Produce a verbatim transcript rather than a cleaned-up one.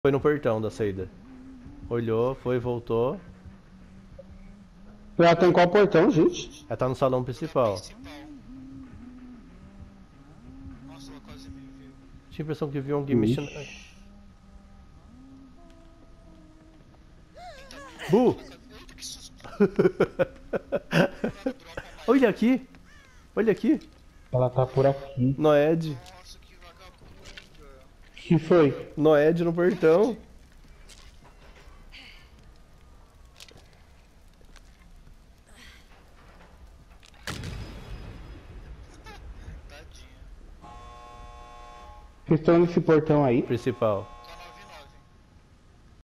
Foi no portão da saída. Olhou, foi, voltou. Ela tá em qual portão, gente? Ela tá no salão principal. Nossa, ela quase me viu. Tinha a impressão que viu alguém mexendo. Ixi. Bu! Eita, que susto. Olha aqui! Olha aqui! Ela tá por aqui. Noed! Nossa, que vagabunda. Que foi? Noed no portão! Tadinha. Vocês estão nesse portão aí? Principal.